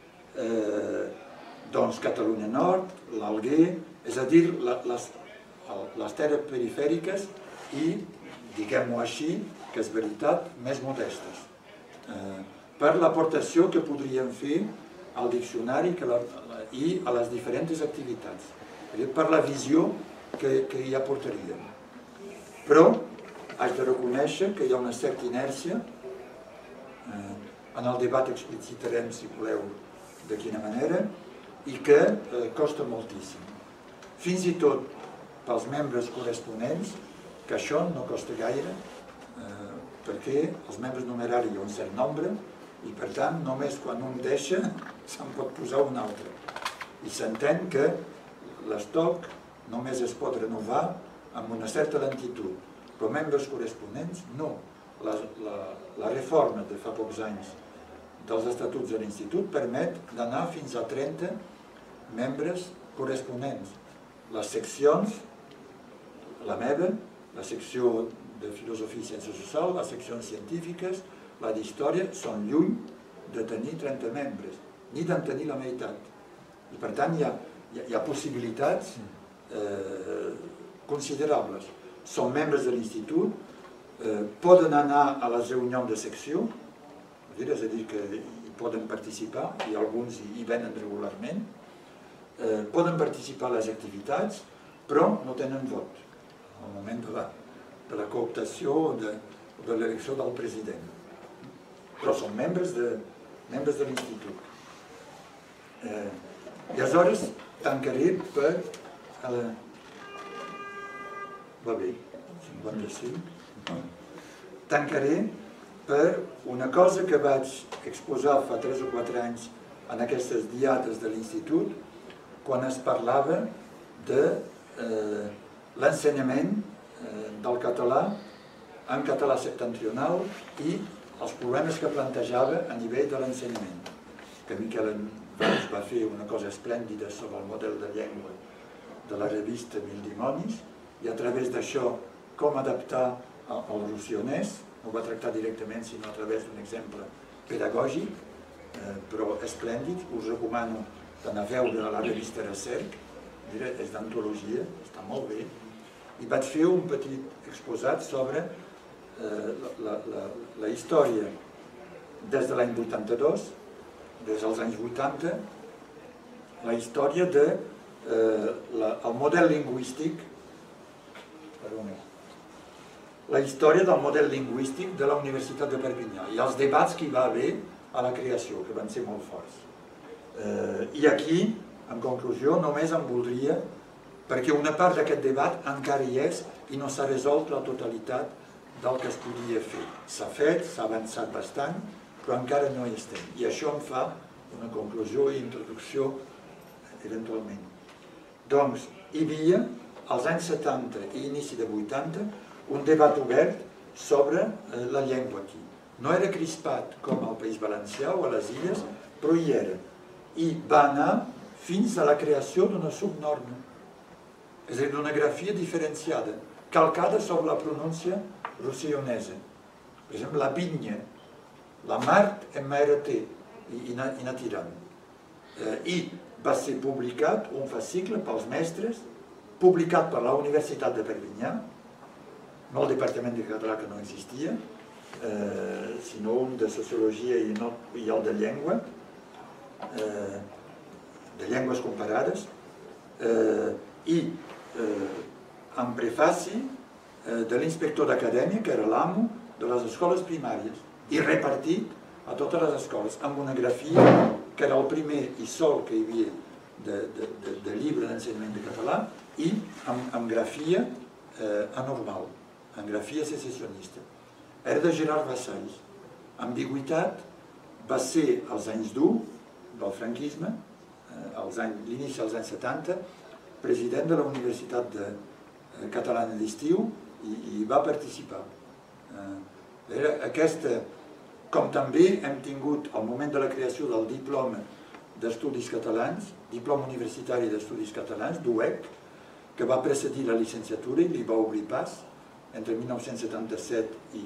Catalunya Nord, l'Alguer, és a dir, les terres perifèriques i, diguem-ho així, que és veritat, més modestes, per l'aportació que podrien fer al diccionari i a les diferents activitats, per la visió que hi aportarien. Però haig de reconèixer que hi ha una certa inèrcia, en el debat explicitarem, si voleu, de quina manera, i que costa moltíssim. Fins i tot pels membres corresponents, que això no costa gaire, perquè els membres numeraris hi ha un cert nombre, i per tant només quan un deixa se'n pot posar un altre. I s'entén que l'estoc només es pot renovar amb una certa lentitud, però membres corresponents no. La reforma de fa pocs anys dels estatuts de l'Institut permet d'anar fins a 30 membres corresponents. Les seccions, la meva, la secció de Filosofia i Ciències Socials, les seccions científiques, la d'Història, són lluny de tenir 30 membres, ni d'en tenir la meitat. I per tant hi ha possibilitats considerables. Són membres de l'Institut, poden anar a les reunions de secció, és a dir, que hi poden participar, i alguns hi venen regularment, poden participar a les activitats, però no tenen vot al moment de la cooptació o de l'elecció del president. Però són membres de l'Institut. I aleshores tancaré per... Va bé, 55. Tancaré per una cosa que vaig exposar fa 3 o 4 anys en aquestes diades de l'Institut, quan es parlava de l'ensenyament del català en català septentrional i els problemes que plantejava a nivell de l'ensenyament. Que Miquel Valls va fer una cosa esplèndida sobre el model de llengua de la revista Mil Dimonis, i a través d'això com adaptar el rossonès, no ho va tractar directament sinó a través d'un exemple pedagògic, però esplèndid. Us recomano d'anar a veure a la revista Recerc, és d'antologia, està molt bé, i vaig fer un petit exposat sobre la història des de l'any 82, des dels anys 80, la història del model lingüístic, la història del model lingüístic de la Universitat de Perpinyà i els debats que hi va haver a la creació, que van ser molt forts. I aquí, en conclusió, només em voldria, perquè una part d'aquest debat encara hi és i no s'ha resolt la totalitat del que es podia fer. S'ha fet, s'ha avançat bastant, però encara no hi estem. I això em fa una conclusió i introducció, eventualment. Doncs, hi havia, als anys 70 i inici de 80, un debat obert sobre la llengua aquí. No era crispat com al País Valencià o a les Illes, però hi era. I va anar fins a la creació d'una subnorma, és a dir, d'una grafia diferenciada, calcada sobre la pronúncia rossellonesa. Per exemple, la vinya, la Mart en MRT, i anar tirant. I va ser publicat un fascicle pels mestres, publicat per la Universitat de Perpinyà, no el Departament de Català que no existia, sinó un de Sociologia i el de Llengua, de Llengües Comparades, i en prefaci de l'inspector d'acadèmia, que era l'amo de les escoles primàries, i repartit a totes les escoles, amb una grafia, que era el primer i sol que hi havia de llibre d'ensenyament de català, i amb grafia anormal, amb grafia secessionista. Era de Gerard Vassalls. Ambigüitat va ser als anys dur del franquisme, l'inici dels anys 70, president de la Universitat Catalana d'Estiu i va participar. Com també hem tingut al moment de la creació del diploma d'Estudis Catalans, diploma universitari d'Estudis Catalans, DUEC, que va precedir la llicenciatura i li va obrir pas entre 1977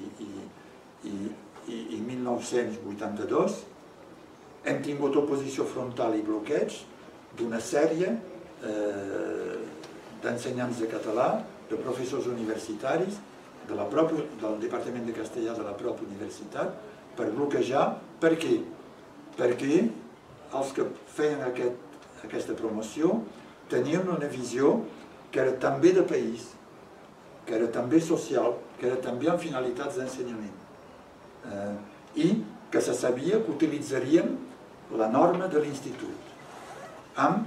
i 1982. Hem tingut oposició frontal i bloqueig d'una sèrie d'ensenyants de català, de professors universitaris, del Departament de Castellà de la pròpia universitat, per bloquejar. Per què? Perquè els que feien aquesta promoció tenien una visió que era també de país, que era també social, que era també amb finalitats d'ensenyament, i que se sabia que utilitzarien la norma de l'institut, amb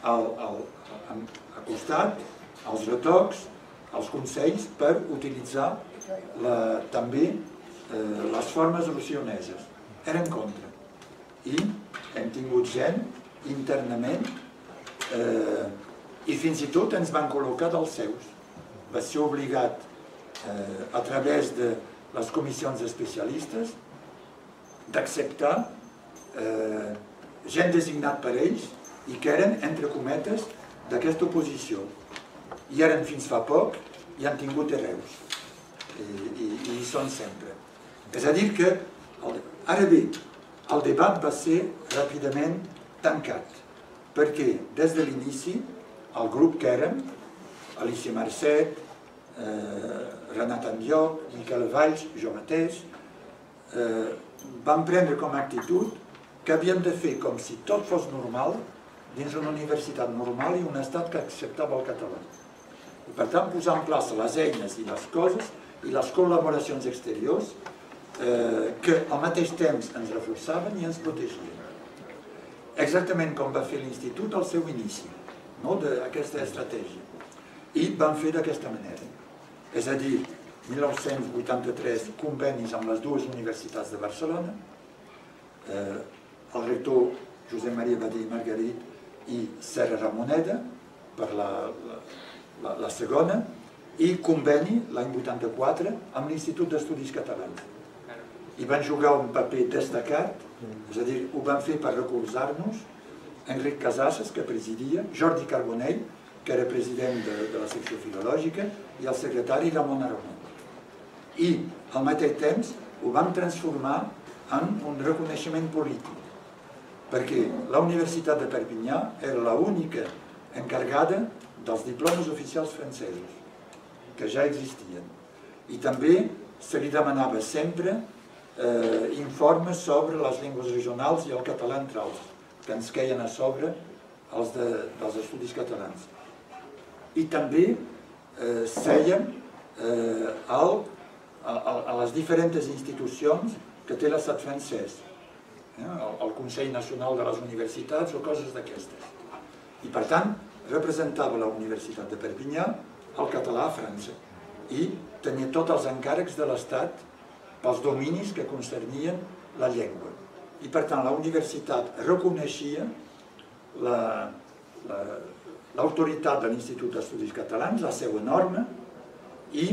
al costat els retocs, els consells per utilitzar també les formes rocioneses. Era en contra. I hem tingut gent internament i fins i tot ens van col·locar dels seus. Va ser obligat a través de les comissions especialistes d'acceptar gent designat per ells i que eren, entre cometes, d'aquesta oposició. I eren fins fa poc i han tingut hereus. I hi són sempre. És a dir que, ara bé, el debat va ser ràpidament tancat, perquè des de l'inici el grup que érem, Alicia Marcet, Renat Andioc, Miquel Valls, jo mateix, vam prendre com a actitud que havíem de fer com si tot fos normal dins una universitat normal i un estat que acceptava el català. I per tant posar en plaça les eines i les coses i les col·laboracions exteriors que al mateix temps ens reforçaven i ens protegien. Exactament com va fer l'Institut al seu inici, d'aquesta estratègia. I van fer d'aquesta manera. És a dir, 1983 convenis amb les dues universitats de Barcelona, el rector Josep Maria Badé i Margarit i Serra Ramoneda per la segona, i conveni l'any 84 amb l'Institut d'Estudis Catalans. I van jugar un paper destacat, és a dir, ho van fer per recolzar-nos Enric Casasses, que presidia, Jordi Carbonell, que era president de la secció filològica, i el secretari Ramon Aramon. I al mateix temps ho vam transformar en un reconeixement polític, perquè la Universitat de Perpinyà era l'única encarregada dels diplomes oficials francesos, que ja existien. I també se li demanava sempre informes sobre les llengües regionals i el català entre altres, que ens queien a sobre dels estudis catalans. I també sèiem a les diferents institucions que té l'estat francès, el Consell Nacional de les Universitats o coses d'aquestes. I per tant, representava la Universitat de Perpinyà el català a França i tenia tots els encàrrecs de l'Estat pels dominis que concernien la llengua. I per tant, la universitat reconeixia l'autoritat de l'Institut d'Estudis Catalans, la seva norma i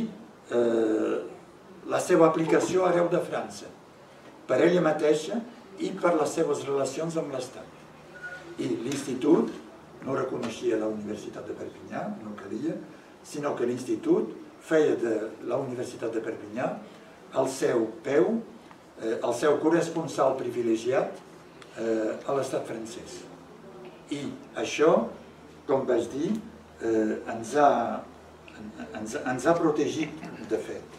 la seva aplicació arreu de França, per ella mateixa i per les seves relacions amb l'Estat. I l'Institut no reconeixia la Universitat de Perpinyà, no calia, sinó que l'Institut feia de la Universitat de Perpinyà el seu peu, el seu corresponsal privilegiat a l'estat francès. I això, com vaig dir, ens ha protegit, de fet.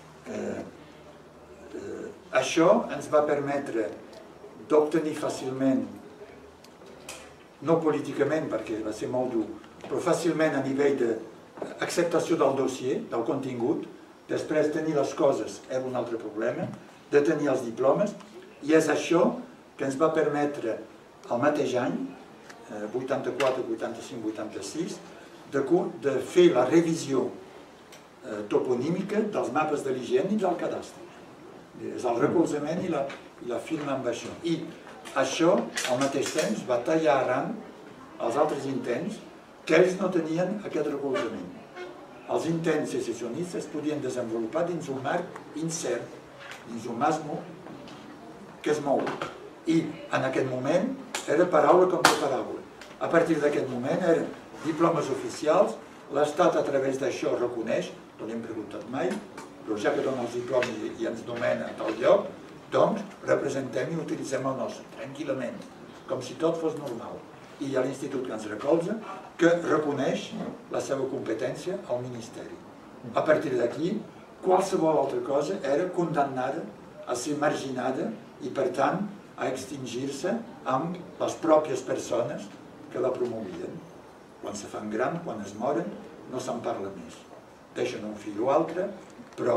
Això ens va permetre d'obtenir fàcilment, no políticament perquè va ser molt dur, però fàcilment a nivell acceptació del dossier, del contingut, després tenir les coses era un altre problema, de tenir els diplomes, i és això que ens va permetre el mateix any, 84, 85, 86, de fer la revisió toponímica dels mapes de l'higiene i del cadastre. És el recolzament i la firma amb això. I això, al mateix temps, va tallar arran els altres intents que ells no tenien aquest recolzament. Els intents secessionistes es podien desenvolupar dins un marc incert, dins un masmo que es mou. I en aquest moment era paraula contra paraula. A partir d'aquest moment eren diplomes oficials, l'Estat a través d'això reconeix, no li hem preguntat mai, però ja que dona els diplomes i ens nomena a tal lloc, doncs representem i utilitzem el nostre, tranquil·lament, com si tot fos normal. I hi ha l'institut que ens recolza, que reconeix la seva competència al Ministeri. A partir d'aquí, qualsevol altra cosa era condemnada a ser marginada i, per tant, a extingir-se amb les pròpies persones que la promovien. Quan se fan gran, quan es moren, no se'n parla més. Deixen un fill o altre, però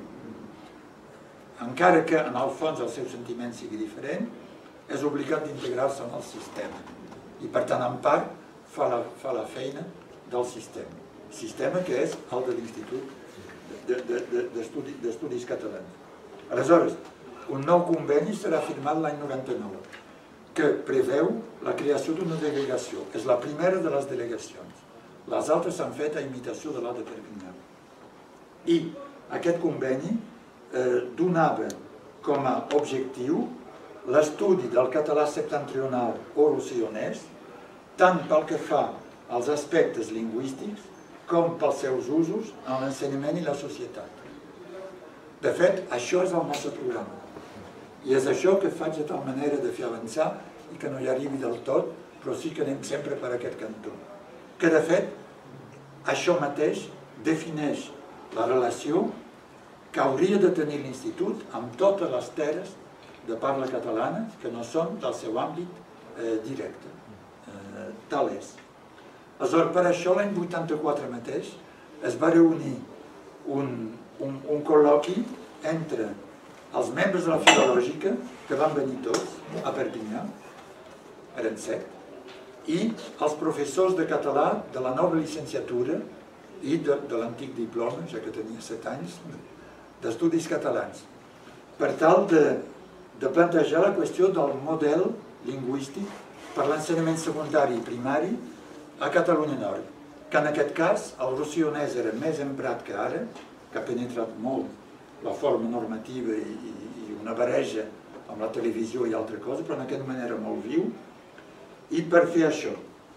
encara que en el fons el seu sentiment sigui diferent, és obligat d'integrar-se en el sistema. I per tant, en part, fa la feina del sistema. Sistema que és el de l'Institut d'Estudis Catalans. Aleshores, un nou conveni serà firmat l'any 99, que preveu la creació d'una delegació. És la primera de les delegacions. Les altres s'han fet a imitació de la de Perpinyà. I aquest conveni donava com a objectiu l'estudi del català septentrional o rossellonès, tant pel que fa als aspectes lingüístics com pels seus usos en l'ensenyament i la societat. De fet, això és el nostre programa. I és això que faig de tal manera de fer avançar i que no hi arribi del tot, però sí que anem sempre per aquest cantó. Que, de fet, això mateix defineix la relació que hauria de tenir l'Institut amb totes les terres de parla catalana que no són del seu àmbit directe. Tal és. Aleshores, per això, l'any 84 mateix, es va reunir un col·loqui entre els membres de la Filològica, que van venir tots a Perpinyà, eren 7, i els professors de català de la nova llicenciatura i de l'antic diploma, ja que tenia 7 anys, d'estudis catalans, per tal de plantejar la qüestió del model lingüístic per l'ensenyament secundari i primari a Catalunya Nord, que en aquest cas el rossellonès era més emprat que ara, que ha penetrat molt la forma normativa i una barreja amb la televisió i altra cosa, però en aquest moment era molt viu, i per fer això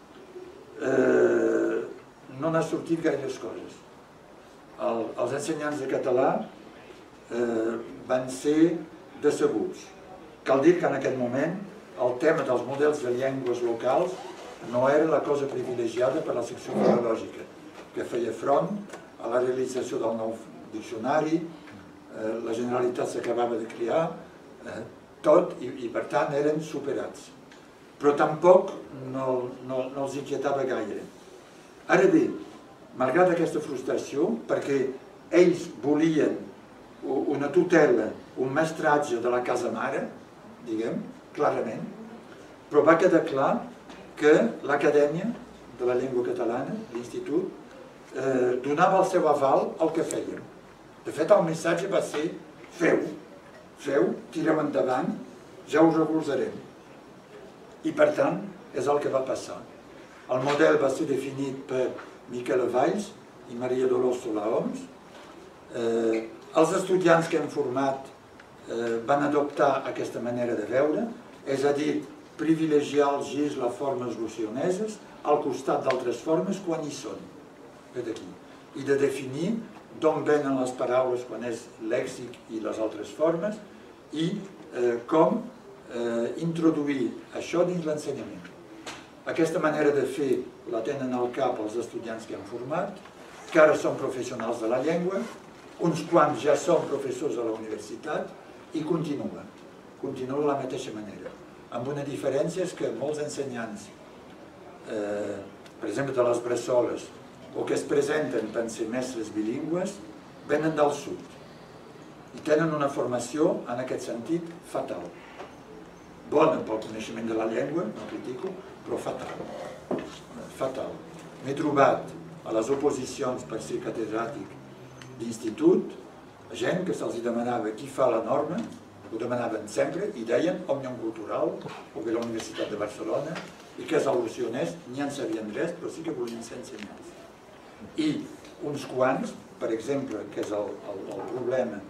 no n'ha sortit gaires coses. Els ensenyants de català van ser decebuts. Cal dir que en aquest moment el tema dels models de llengües locals no era la cosa privilegiada per la secció filològica, que feia front a la realització del nou diccionari, la Generalitat s'acabava de crear, tot, i per tant eren superats. Però tampoc no els inquietava gaire. Ara bé, malgrat aquesta frustració, perquè ells volien una tutela, un mestratge de la casa mare, diguem, clarament, però va quedar clar que l'Acadèmia de la Llengua Catalana, l'Institut, donava el seu aval al que fèiem. De fet, el missatge va ser: feu, tireu endavant, ja us recolzarem. I per tant, és el que va passar. El model va ser definit per Miquel Valls i Maria Dolors Solà-Homs. Els estudiants que hem format van adoptar aquesta manera de veure, és a dir, privilegiar els girs, les formes rossellonneses, al costat d'altres formes quan hi són, i de definir d'on venen les paraules quan és lèxic i les altres formes, i com introduir això dins l'ensenyament. Aquesta manera de fer la tenen al cap els estudiants que han format, que ara són professionals de la llengua, uns quants ja són professors a la universitat, i continua de la mateixa manera. Amb una diferència és que molts ensenyants, per exemple de les bressoles o que es presenten per ser mestres bilingües venen del sud i tenen una formació en aquest sentit fatal. Bona pel coneixement de la llengua, no critico, però fatal. Fatal. M'he trobat a les oposicions per ser catedràtic d'institut gent que se'ls demanava qui fa la norma, ho demanaven sempre i deien Òmnium Cultural o bé la Universitat de Barcelona i que els al·lusioners ni en sabien res però sí que volien ser ensenyats. I uns quants, per exemple, que és el problema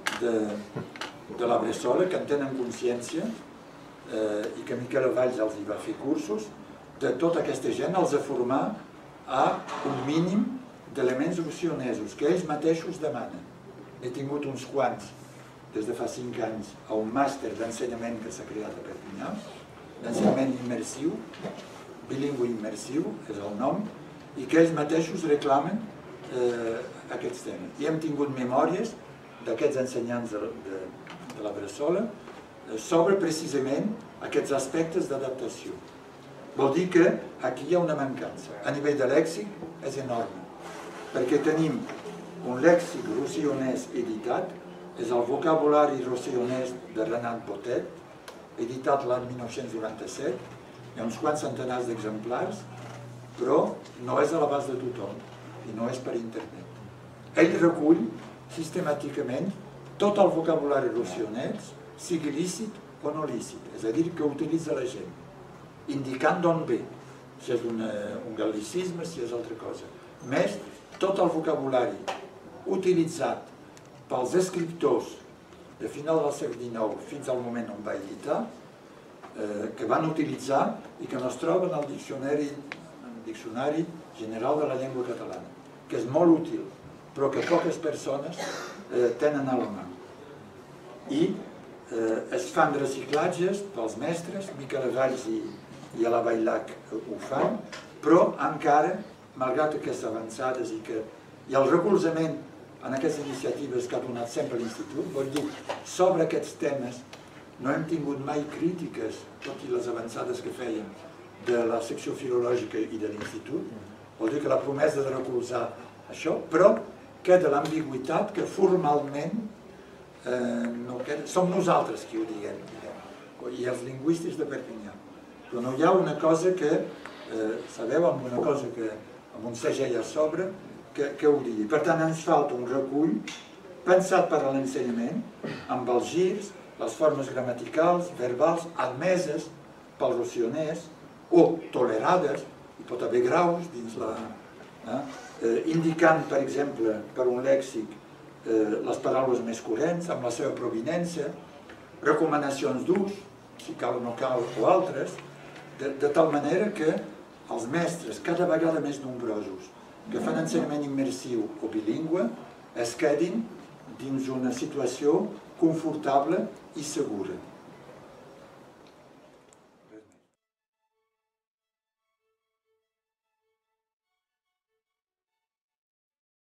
de la Bressola, que en tenen consciència i que Miquel Valls els hi va fer cursos, de tota aquesta gent els ha format a un mínim d'elements rocionesos que ells mateixos demanen. He tingut uns quants des de fa 5 anys a un màster d'ensenyament que s'ha creat a Perpinyà, d'ensenyament immersiu, bilingüe immersiu, és el nom, i que ells mateixos reclamen aquests temes. I hem tingut memòries d'aquests ensenyants de la Bressola sobre precisament aquests aspectes d'adaptació. Vol dir que aquí hi ha una mancança. A nivell de lèxic és enorme, perquè tenim un lèxic rossillonès editat, és el vocabulari rossillonès de Renat Botet, editat l'any 1997, hi ha uns quants centenars d'exemplars, però no és a l'abast de tothom i no és per internet. Ell recull sistemàticament tot el vocabulari rossillonès, sigui lícit o no lícit, és a dir, que utilitza la gent, indicant d'on ve, si és un gal·licisme, si és altra cosa. A més, tot el vocabulari utilitzat pels escriptors de final del segle XIX fins al moment on va editar, que van utilitzar i que no es troben al Diccionari General de la Llengua Catalana, que és molt útil, però que poques persones tenen a la mà. I es fan reciclatges pels mestres, Miquel Valls i Ala Bailac ho fan, però encara, malgrat aquestes avançades i el recolzament en aquestes iniciatives que ha donat sempre l'Institut, vol dir, sobre aquests temes no hem tingut mai crítiques, tot i les avançades que fèiem, de la secció filològica i de l'Institut, vol dir que la promesa de recolzar això, però queda l'ambigüitat que formalment no queda, som nosaltres qui ho diguem, i els lingüistes de Perpinyà. Però no hi ha una cosa que, sabeu, amb una cosa que, amb un segell a sobre, que ho digui. Per tant, ens falta un recull pensat per a l'ensenyament, amb els girs, les formes gramaticals, verbals, admeses pels rossilloners, o tolerades, hi pot haver graus dins la... indicant, per exemple, per un lèxic, les paraules més corrents, amb la seva provinença, recomanacions d'ús, si cal o no cal, o altres, de tal manera que els mestres, cada vegada més nombrosos, que fan ensenyament immersiu o bilingüe, es quedin dins una situació confortable i segura.